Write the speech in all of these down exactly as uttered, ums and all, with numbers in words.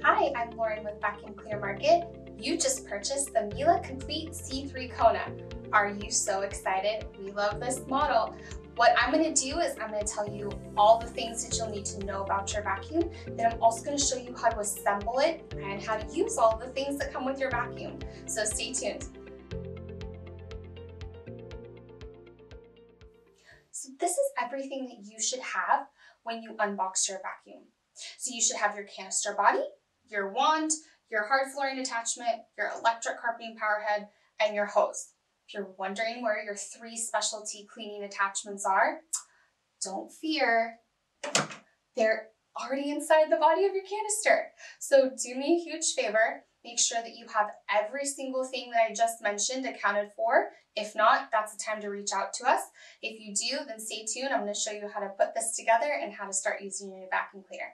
Hi, I'm Lauren with Vacuum Cleaner Market. You just purchased the Miele Complete C three Kona. Are you so excited? We love this model. What I'm going to do is I'm going to tell you all the things that you'll need to know about your vacuum. Then I'm also going to show you how to assemble it and how to use all the things that come with your vacuum. So stay tuned. So this is everything that you should have when you unbox your vacuum. So you should have your canister body, your wand, your hard flooring attachment, your electric carpeting power head, and your hose. If you're wondering where your three specialty cleaning attachments are, don't fear. They're already inside the body of your canister. So do me a huge favor. Make sure that you have every single thing that I just mentioned accounted for. If not, that's the time to reach out to us. If you do, then stay tuned. I'm going to show you how to put this together and how to start using your vacuum cleaner.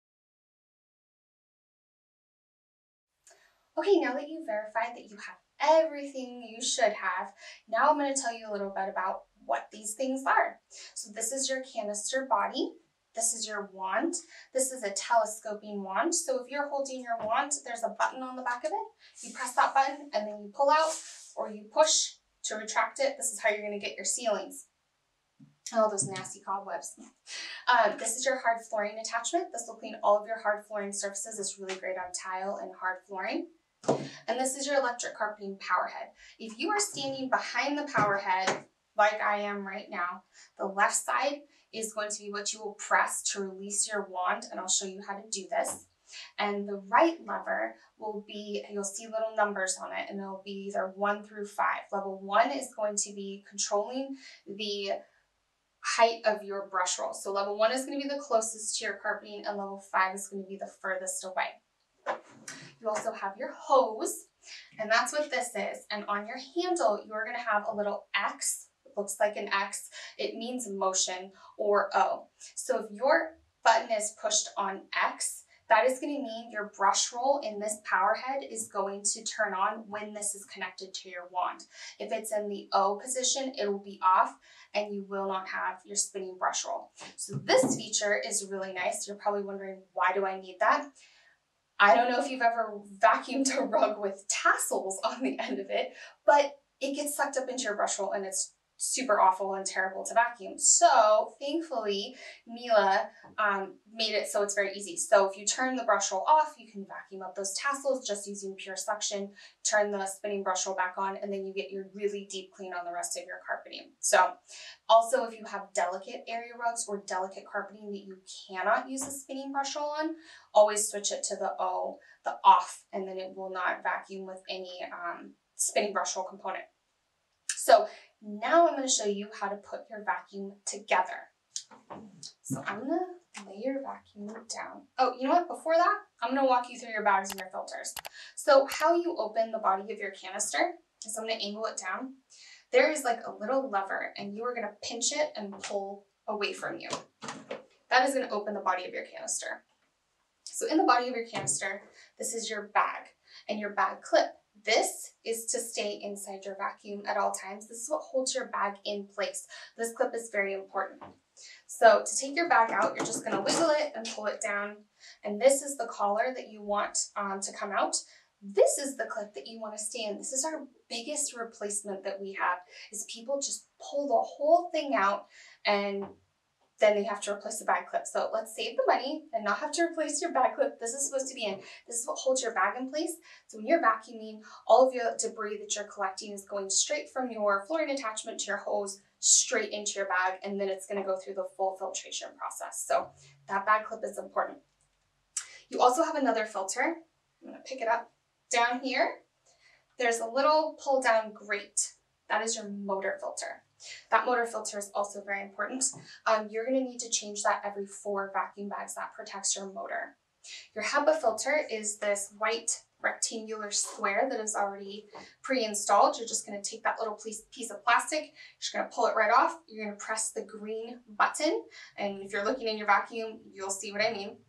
Okay, now that you've verified that you have everything you should have, now I'm going to tell you a little bit about what these things are. So this is your canister body. This is your wand. This is a telescoping wand. So if you're holding your wand, there's a button on the back of it. You press that button and then you pull out or you push to retract it. This is how you're going to get your ceilings. All those nasty cobwebs. Um, this is your hard flooring attachment. This will clean all of your hard flooring surfaces. It's really great on tile and hard flooring. And this is your electric carpeting power head. If you are standing behind the power head, like I am right now, the left side is going to be what you will press to release your wand, and I'll show you how to do this. And the right lever will be, you'll see little numbers on it, and it'll be either one through five. Level one is going to be controlling the height of your brush roll. So level one is going to be the closest to your carpeting, and level five is going to be the furthest away. You also have your hose, and that's what this is. And on your handle, you're going to have a little X. It looks like an X. It means motion or O. So if your button is pushed on X, that is going to mean your brush roll in this power head is going to turn on when this is connected to your wand. If it's in the O position, it will be off and you will not have your spinning brush roll. So this feature is really nice. You're probably wondering, why do I need that? I don't know if you've ever vacuumed a rug with tassels on the end of it, but it gets sucked up into your brush roll and it's super awful and terrible to vacuum. So thankfully, Miele um, made it so it's very easy. So if you turn the brush roll off, you can vacuum up those tassels just using pure suction, turn the spinning brush roll back on, and then you get your really deep clean on the rest of your carpeting. So also, if you have delicate area rugs or delicate carpeting that you cannot use a spinning brush roll on, always switch it to the O, the off, and then it will not vacuum with any um, spinning brush roll component. So now I'm going to show you how to put your vacuum together. So I'm going to lay your vacuum down. Oh, you know what? Before that, I'm going to walk you through your bags and your filters. So how you open the body of your canister is I'm going to angle it down. There is like a little lever and you are going to pinch it and pull away from you. That is going to open the body of your canister. So in the body of your canister, this is your bag and your bag clip. This is to stay inside your vacuum at all times. This is what holds your bag in place. This clip is very important. So to take your bag out, you're just going to wiggle it and pull it down. And this is the collar that you want um, to come out. This is the clip that you want to stay in. This is our biggest replacement that we have, is people just pull the whole thing out and then they have to replace the bag clip. So let's save the money and not have to replace your bag clip. This is supposed to be in. This is what holds your bag in place. So when you're vacuuming, all of your debris that you're collecting is going straight from your flooring attachment to your hose, straight into your bag, and then it's going to go through the full filtration process. So that bag clip is important. You also have another filter. I'm going to pick it up. Down here, there's a little pull down grate. That is your motor filter. That motor filter is also very important. Um, you're going to need to change that every four vacuum bags. That protects your motor. Your HEPA filter is this white rectangular square that is already pre-installed. You're just going to take that little piece of plastic, you're just going to pull it right off. You're going to press the green button, and if you're looking in your vacuum, you'll see what I mean.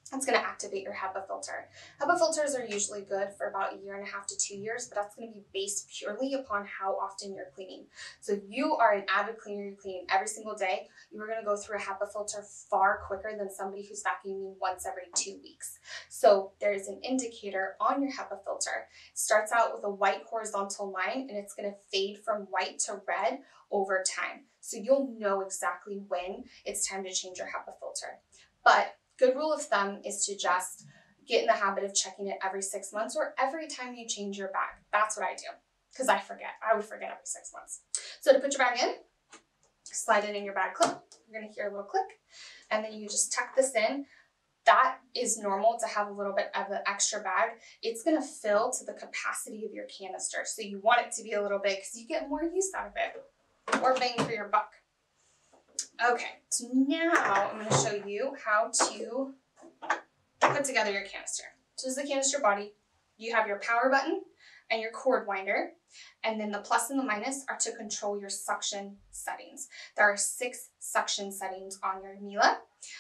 That's going to activate your HEPA filter. HEPA filters are usually good for about a year and a half to two years, but that's going to be based purely upon how often you're cleaning. So if you are an avid cleaner, you're cleaning every single day, you are going to go through a HEPA filter far quicker than somebody who's vacuuming once every two weeks. So there's an indicator on your HEPA filter. It starts out with a white horizontal line, and it's going to fade from white to red over time. So you'll know exactly when it's time to change your HEPA filter. But good rule of thumb is to just get in the habit of checking it every six months or every time you change your bag. That's what I do, because I forget. I would forget every six months. So to put your bag in, slide it in your bag clip. You're going to hear a little click, and then you just tuck this in. That is normal to have a little bit of an extra bag. It's going to fill to the capacity of your canister. So you want it to be a little big because you get more use out of it. More bang for your buck. Okay, so now I'm going to show you how to put together your canister. So this is the canister body. You have your power button and your cord winder, and then the plus and the minus are to control your suction settings. There are six suction settings on your Miele.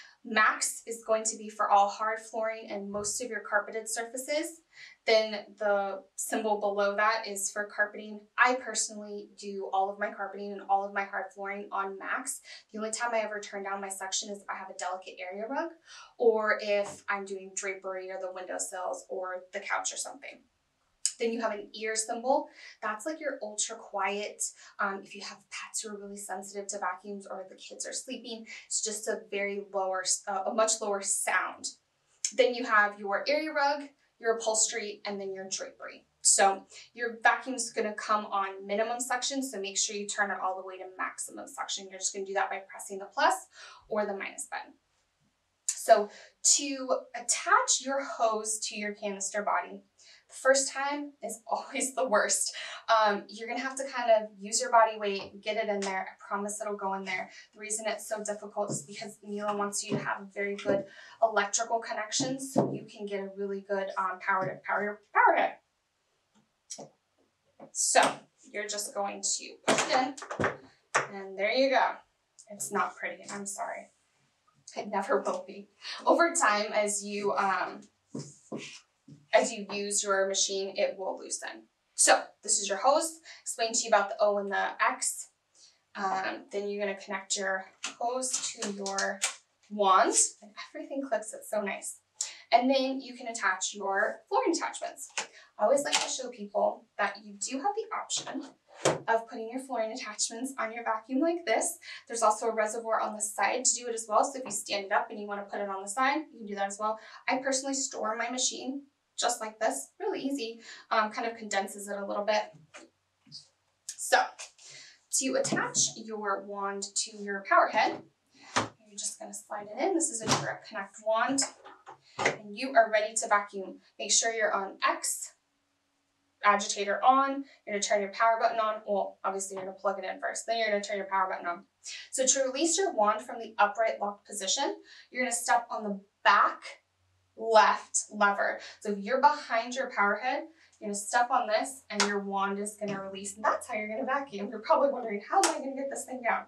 Max is going to be for all hard flooring and most of your carpeted surfaces. Then the symbol below that is for carpeting. I personally do all of my carpeting and all of my hard flooring on max. The only time I ever turn down my suction is if I have a delicate area rug, or if I'm doing drapery or the windowsills or the couch or something. Then you have an ear symbol. That's like your ultra quiet. Um, if you have pets who are really sensitive to vacuums or the kids are sleeping, it's just a very lower, uh, a much lower sound. Then you have your area rug, your upholstery, and then your drapery. So your vacuum is going to come on minimum suction, so make sure you turn it all the way to maximum suction. You're just going to do that by pressing the plus or the minus button. So to attach your hose to your canister body, the first time is always the worst. Um, you're gonna have to kind of use your body weight, get it in there. I promise it'll go in there. The reason it's so difficult is because Miele wants you to have very good electrical connections so you can get a really good um, power to power your power head. So you're just going to push it in, and there you go. It's not pretty, I'm sorry. It never will be. Over time, as you um, as you use your machine, it will loosen. So this is your hose. Explain to you about the O and the X. Um, then you're going to connect your hose to your wand, and everything clicks. It's so nice. And then you can attach your flooring attachments. I always like to show people that you do have the option of putting your flooring attachments on your vacuum like this. There's also a reservoir on the side to do it as well. So if you stand it up and you want to put it on the side, you can do that as well. I personally store my machine just like this, really easy, um, kind of condenses it a little bit. So to attach your wand to your power head, you're just going to slide it in. This is a direct connect wand, and you are ready to vacuum. Make sure you're on X, agitator on. You're going to turn your power button on. Well, obviously you're going to plug it in first, then you're going to turn your power button on. So to release your wand from the upright locked position, you're going to step on the back left lever. So if you're behind your power head, you're going to step on this and your wand is going to release, and that's how you're going to vacuum. You're probably wondering, how am I going to get this thing down?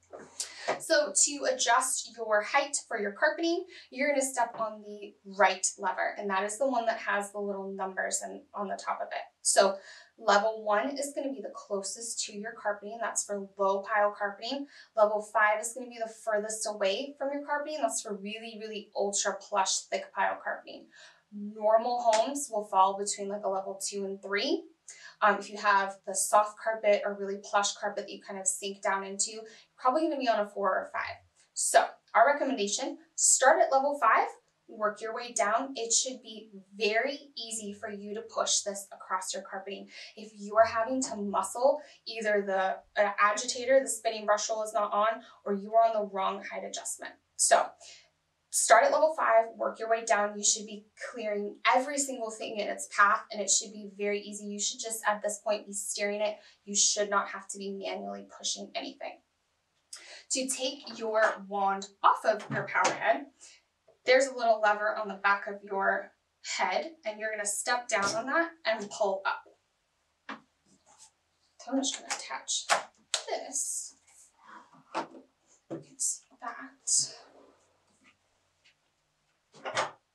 So to adjust your height for your carpeting, you're going to step on the right lever, and that is the one that has the little numbers and on the top of it. So level one is going to be the closest to your carpeting. That's for low pile carpeting. Level five is going to be the furthest away from your carpeting. That's for really, really ultra plush thick pile carpeting. Normal homes will fall between like a level two and three. Um, if you have the soft carpet or really plush carpet that you kind of sink down into, you're probably going to be on a four or five. So our recommendation, start at level five, work your way down. It should be very easy for you to push this across your carpeting. If you are having to muscle, either the uh, agitator, the spinning brush roll is not on, or you are on the wrong height adjustment. So start at level five, work your way down. You should be clearing every single thing in its path, and it should be very easy. You should just, at this point, be steering it. You should not have to be manually pushing anything. To take your wand off of your power head, there's a little lever on the back of your head, and you're going to step down on that and pull up. So I'm just going to attach this. You can see that.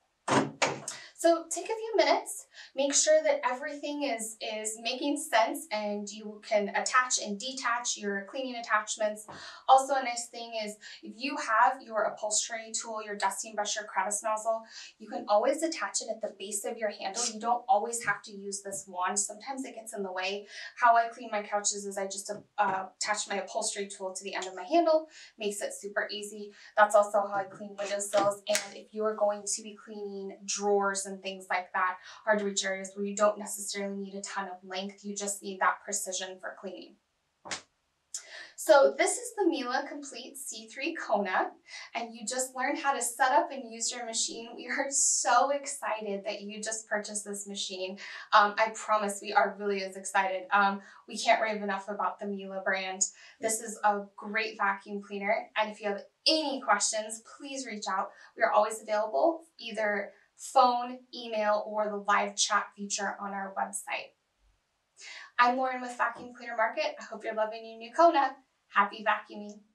So take a few minutes, make sure that everything is, is making sense and you can attach and detach your cleaning attachments. Also, a nice thing is if you have your upholstery tool, your dusting brush, your crevice nozzle, you can always attach it at the base of your handle. You don't always have to use this wand. Sometimes it gets in the way. How I clean my couches is I just uh, attach my upholstery tool to the end of my handle, makes it super easy. That's also how I clean windowsills. And if you're going to be cleaning drawers and things like that, hard to reach areas where you don't necessarily need a ton of length, you just need that precision for cleaning. So this is the Miele Complete C three Kona, and you just learned how to set up and use your machine. We are so excited that you just purchased this machine. Um, I promise we are really as excited. Um, we can't rave enough about the Miele brand. This is a great vacuum cleaner, and if you have any questions, please reach out. We are always available, either phone, email, or the live chat feature on our website. I'm Lauren with Vacuum Cleaner Market. I hope you're loving your new Kona. Happy vacuuming.